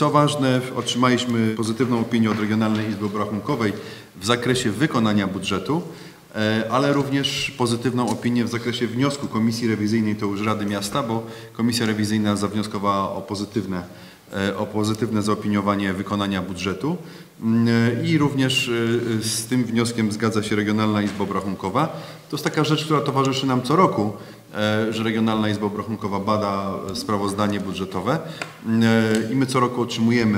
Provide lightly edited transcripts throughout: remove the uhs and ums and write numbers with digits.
Co ważne, otrzymaliśmy pozytywną opinię od Regionalnej Izby Obrachunkowej w zakresie wykonania budżetu, ale również pozytywną opinię w zakresie wniosku Komisji Rewizyjnej, to już Rady Miasta, bo Komisja Rewizyjna zawnioskowała o pozytywne zaopiniowanie wykonania budżetu i również z tym wnioskiem zgadza się Regionalna Izba Obrachunkowa. To jest taka rzecz, która towarzyszy nam co roku, że Regionalna Izba Obrachunkowa bada sprawozdanie budżetowe i my co roku otrzymujemy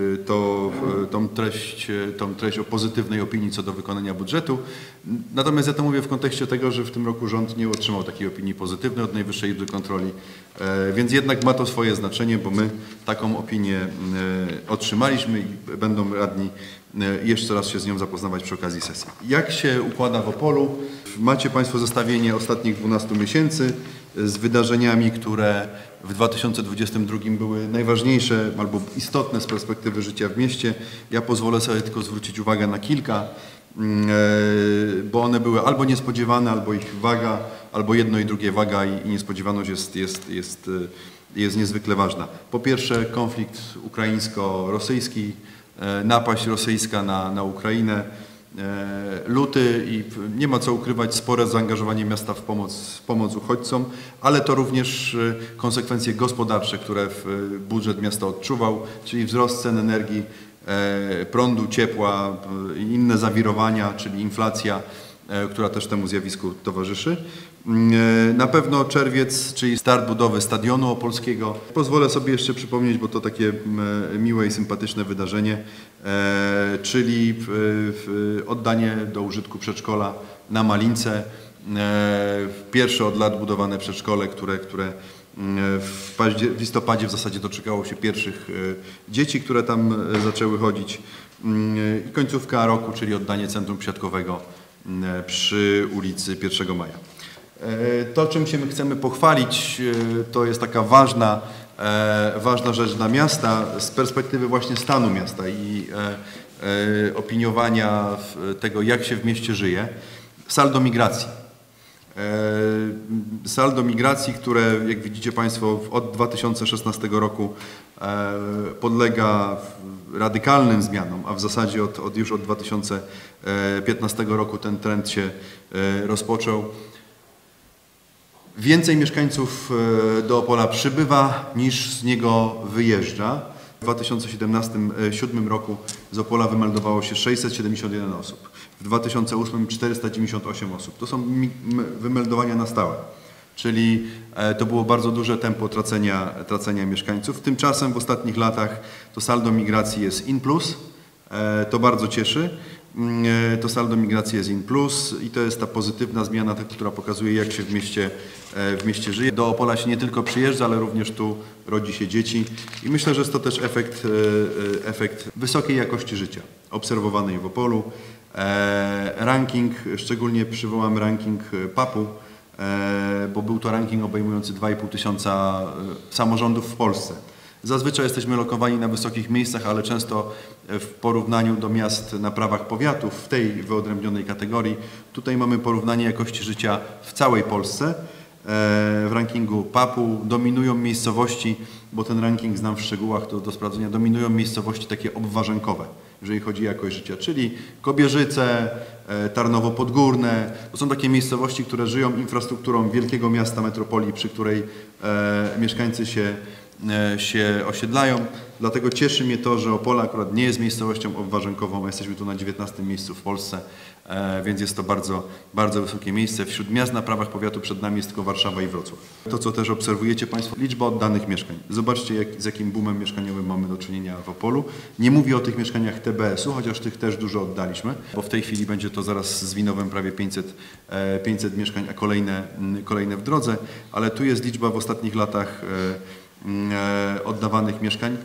tą treść o pozytywnej opinii co do wykonania budżetu. Natomiast ja to mówię w kontekście tego, że w tym roku rząd nie otrzymał takiej opinii pozytywnej od Najwyższej Izby Kontroli, więc jednak ma to swoje znaczenie, bo my taką opinię otrzymaliśmy i będą radni jeszcze raz się z nią zapoznawać przy okazji sesji. Jak się układa w Opolu? Macie Państwo zestawienie ostatnich 12 miesięcy z wydarzeniami, które w 2022 były najważniejsze albo istotne z perspektywy życia w mieście. Ja pozwolę sobie tylko zwrócić uwagę na kilka, bo one były albo niespodziewane, albo ich waga, albo jedno i drugie waga i niespodziewaność jest niezwykle ważna. Po pierwsze konflikt ukraińsko-rosyjski, napaść rosyjska na Ukrainę, luty i nie ma co ukrywać, spore zaangażowanie miasta w pomoc uchodźcom, ale to również konsekwencje gospodarcze, które budżet miasta odczuwał, czyli wzrost cen energii, prądu, ciepła i inne zawirowania, czyli inflacja, która też temu zjawisku towarzyszy. Na pewno czerwiec, czyli start budowy Stadionu Opolskiego. Pozwolę sobie jeszcze przypomnieć, bo to takie miłe i sympatyczne wydarzenie, czyli oddanie do użytku przedszkola na Malince. Pierwsze od lat budowane przedszkole, które w listopadzie w zasadzie doczekało się pierwszych dzieci, które tam zaczęły chodzić. I końcówka roku, czyli oddanie centrum siatkowego przy ulicy 1 Maja. To, czym się my chcemy pochwalić, to jest taka ważna rzecz dla miasta z perspektywy właśnie stanu miasta i opiniowania tego, jak się w mieście żyje. Saldo migracji. Saldo migracji, które, jak widzicie Państwo, od 2016 roku podlega radykalnym zmianom, a w zasadzie już od 2015 roku ten trend się rozpoczął. Więcej mieszkańców do Opola przybywa niż z niego wyjeżdża. W 2007 roku z Opola wymeldowało się 671 osób. W 2008 498 osób. To są wymeldowania na stałe. Czyli to było bardzo duże tempo tracenia mieszkańców. Tymczasem w ostatnich latach to saldo migracji jest in plus. To bardzo cieszy. To saldo migracji jest in plus i to jest ta pozytywna zmiana, która pokazuje, jak się w mieście żyje. Do Opola się nie tylko przyjeżdża, ale również tu rodzi się dzieci i myślę, że jest to też efekt wysokiej jakości życia obserwowanej w Opolu. Ranking, szczególnie przywołam ranking PAP-u, bo był to ranking obejmujący 2,5 tysiąca samorządów w Polsce. Zazwyczaj jesteśmy lokowani na wysokich miejscach, ale często w porównaniu do miast na prawach powiatów w tej wyodrębnionej kategorii. Tutaj mamy porównanie jakości życia w całej Polsce. W rankingu PAP-u dominują miejscowości, bo ten ranking znam w szczegółach, to do sprawdzenia, dominują miejscowości takie obwarzankowe, jeżeli chodzi o jakość życia, czyli Kobierzyce, Tarnowo Podgórne. To są takie miejscowości, które żyją infrastrukturą wielkiego miasta, metropolii, przy której mieszkańcy się osiedlają. Dlatego cieszy mnie to, że Opola akurat nie jest miejscowością obwarzankową, a jesteśmy tu na 19. miejscu w Polsce, więc jest to bardzo, bardzo wysokie miejsce. Wśród miast na prawach powiatu przed nami jest tylko Warszawa i Wrocław. To, co też obserwujecie Państwo, liczba oddanych mieszkań. Zobaczcie, z jakim boomem mieszkaniowym mamy do czynienia w Opolu. Nie mówię o tych mieszkaniach TBS-u, chociaż tych też dużo oddaliśmy, bo w tej chwili będzie to zaraz z Winowem prawie 500 mieszkań, a kolejne w drodze, ale tu jest liczba w ostatnich latach oddawanych mieszkań.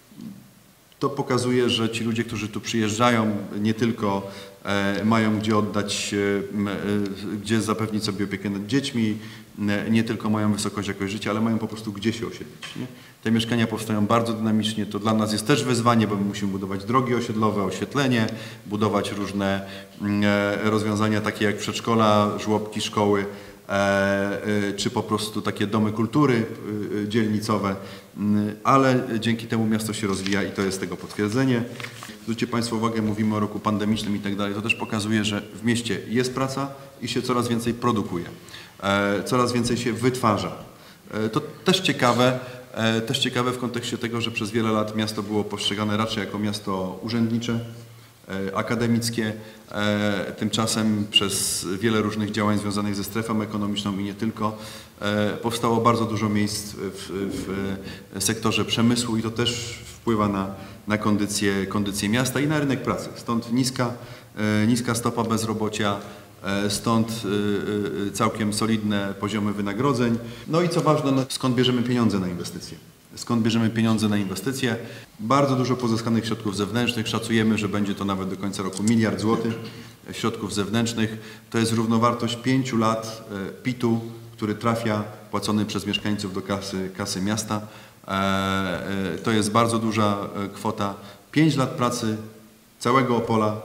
To pokazuje, że ci ludzie, którzy tu przyjeżdżają, nie tylko mają gdzie oddać, gdzie zapewnić sobie opiekę nad dziećmi, nie tylko mają wysokość jakość życia, ale mają po prostu gdzie się osiedlić. Nie? Te mieszkania powstają bardzo dynamicznie, to dla nas jest też wyzwanie, bo my musimy budować drogi osiedlowe, oświetlenie, budować różne rozwiązania takie jak przedszkola, żłobki, szkoły, czy po prostu takie domy kultury dzielnicowe, ale dzięki temu miasto się rozwija i to jest tego potwierdzenie. Zwróćcie Państwo uwagę, mówimy o roku pandemicznym i tak dalej, to też pokazuje, że w mieście jest praca i się coraz więcej produkuje, coraz więcej się wytwarza. To też ciekawe w kontekście tego, że przez wiele lat miasto było postrzegane raczej jako miasto urzędnicze, akademickie. Tymczasem przez wiele różnych działań związanych ze strefą ekonomiczną i nie tylko powstało bardzo dużo miejsc w sektorze przemysłu i to też wpływa na kondycję miasta i na rynek pracy. Stąd niska stopa bezrobocia, stąd całkiem solidne poziomy wynagrodzeń. No i co ważne, skąd bierzemy pieniądze na inwestycje? Skąd bierzemy pieniądze na inwestycje? Bardzo dużo pozyskanych środków zewnętrznych. Szacujemy, że będzie to nawet do końca roku 1 miliard złotych środków zewnętrznych. To jest równowartość 5 lat PIT-u, który trafia, płacony przez mieszkańców do kasy miasta. To jest bardzo duża kwota. 5 lat pracy całego Opola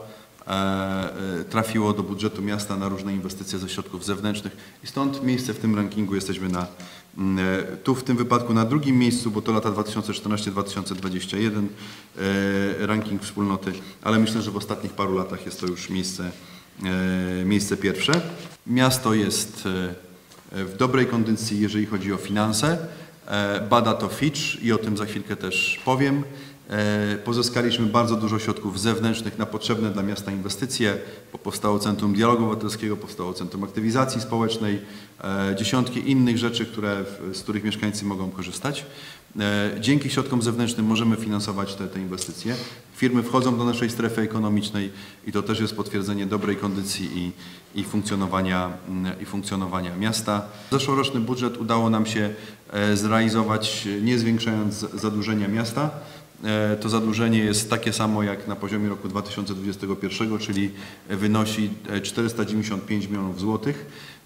trafiło do budżetu miasta na różne inwestycje ze środków zewnętrznych i stąd miejsce w tym rankingu jesteśmy tu w tym wypadku na drugim miejscu, bo to lata 2014-2021 ranking wspólnoty, ale myślę, że w ostatnich paru latach jest to już miejsce pierwsze. Miasto jest w dobrej kondycji, jeżeli chodzi o finanse. Bada to Fitch i o tym za chwilkę też powiem. Pozyskaliśmy bardzo dużo środków zewnętrznych na potrzebne dla miasta inwestycje, bo powstało Centrum Dialogu Obywatelskiego, powstało Centrum Aktywizacji Społecznej, dziesiątki innych rzeczy, z których mieszkańcy mogą korzystać. Dzięki środkom zewnętrznym możemy finansować te inwestycje. Firmy wchodzą do naszej strefy ekonomicznej i to też jest potwierdzenie dobrej kondycji i funkcjonowania miasta. Zeszłoroczny budżet udało nam się zrealizować, nie zwiększając zadłużenia miasta. To zadłużenie jest takie samo jak na poziomie roku 2021, czyli wynosi 495 milionów złotych.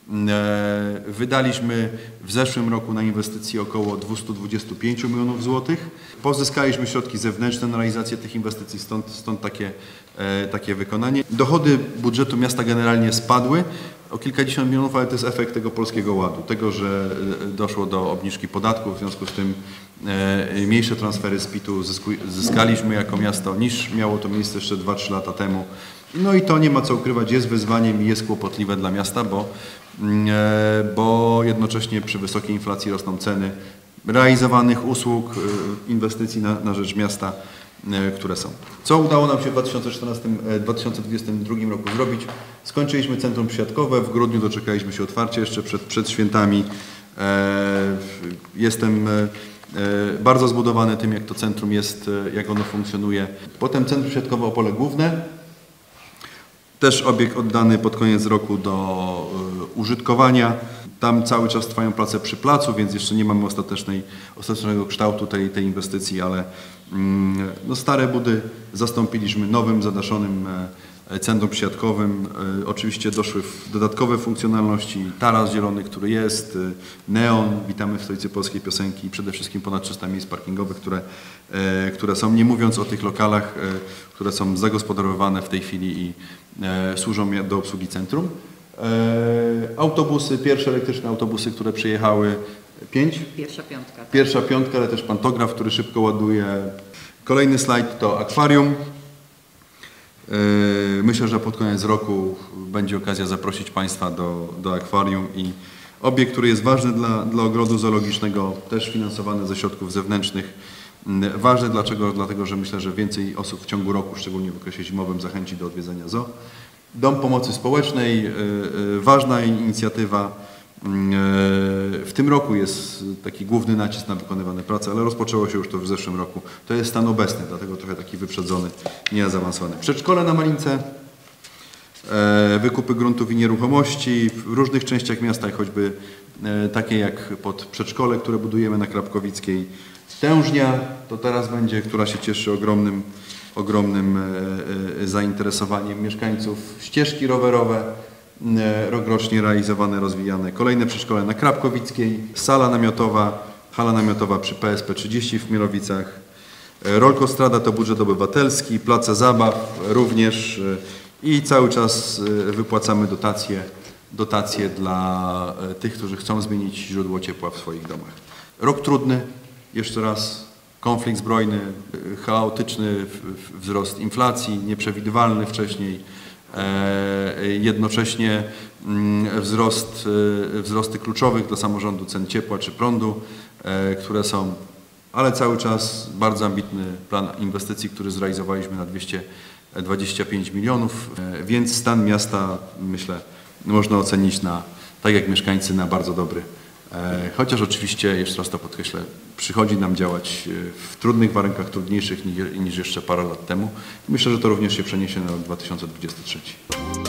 Wydaliśmy w zeszłym roku na inwestycje około 225 milionów złotych. Pozyskaliśmy środki zewnętrzne na realizację tych inwestycji, stąd takie wykonanie. Dochody budżetu miasta generalnie spadły o kilkadziesiąt milionów, ale to jest efekt tego Polskiego Ładu, tego, że doszło do obniżki podatków, w związku z tym mniejsze transfery z PIT-u zyskaliśmy jako miasto niż miało to miejsce jeszcze 2-3 lata temu. No i to nie ma co ukrywać, jest wyzwaniem i jest kłopotliwe dla miasta, bo jednocześnie przy wysokiej inflacji rosną ceny realizowanych usług, inwestycji na rzecz miasta, które są. Co udało nam się w 2022 roku zrobić? Skończyliśmy centrum świadkowe, w grudniu doczekaliśmy się otwarcia jeszcze przed świętami. Jestem bardzo zbudowany tym, jak to centrum jest, jak ono funkcjonuje. Potem Centrum Świadkowe Opole Główne. Też obiekt oddany pod koniec roku do użytkowania. Tam cały czas trwają prace przy placu, więc jeszcze nie mamy ostatecznego kształtu tej inwestycji, ale stare budy zastąpiliśmy nowym, zadaszonym centrum świadkowym. Oczywiście doszły dodatkowe funkcjonalności, taras zielony, który jest, neon, witamy w stolicy polskiej piosenki i przede wszystkim ponad 300 miejsc parkingowych, które są, nie mówiąc o tych lokalach, które są zagospodarowywane w tej chwili i służą do obsługi centrum. Autobusy, pierwsze elektryczne autobusy, które przyjechały, 5? Pierwsza piątka, ale też pantograf, który szybko ładuje. Kolejny slajd to akwarium. Myślę, że pod koniec roku będzie okazja zaprosić Państwa do akwarium i obiekt, który jest ważny dla ogrodu zoologicznego, też finansowany ze środków zewnętrznych. Ważny dlaczego? Dlatego, że myślę, że więcej osób w ciągu roku, szczególnie w okresie zimowym, zachęci do odwiedzania zoo. Dom Pomocy Społecznej, ważna inicjatywa. W tym roku jest taki główny nacisk na wykonywane prace, ale rozpoczęło się już to w zeszłym roku. To jest stan obecny, dlatego trochę taki wyprzedzony, nie zaawansowany. Przedszkole na Malince, wykupy gruntów i nieruchomości w różnych częściach miasta, choćby takie jak pod przedszkole, które budujemy na Krapkowickiej. Tężnia to teraz będzie, która się cieszy ogromnym zainteresowaniem mieszkańców. Ścieżki rowerowe, rokrocznie realizowane, rozwijane. Kolejne przedszkole na Krapkowickiej, hala namiotowa przy PSP 30 w Chmielowicach. Rolkostrada to budżet obywatelski, place zabaw również i cały czas wypłacamy dotacje dotacje dla tych, którzy chcą zmienić źródło ciepła w swoich domach. Rok trudny, jeszcze raz konflikt zbrojny, chaotyczny wzrost inflacji, nieprzewidywalny wcześniej, jednocześnie wzrosty kluczowych dla samorządu cen ciepła czy prądu, które są, ale cały czas bardzo ambitny plan inwestycji, który zrealizowaliśmy na 225 milionów, więc stan miasta, myślę, można ocenić tak jak mieszkańcy, na bardzo dobry. Chociaż oczywiście, jeszcze raz to podkreślę, przychodzi nam działać w trudnych warunkach, trudniejszych niż jeszcze parę lat temu. Myślę, że to również się przeniesie na rok 2023.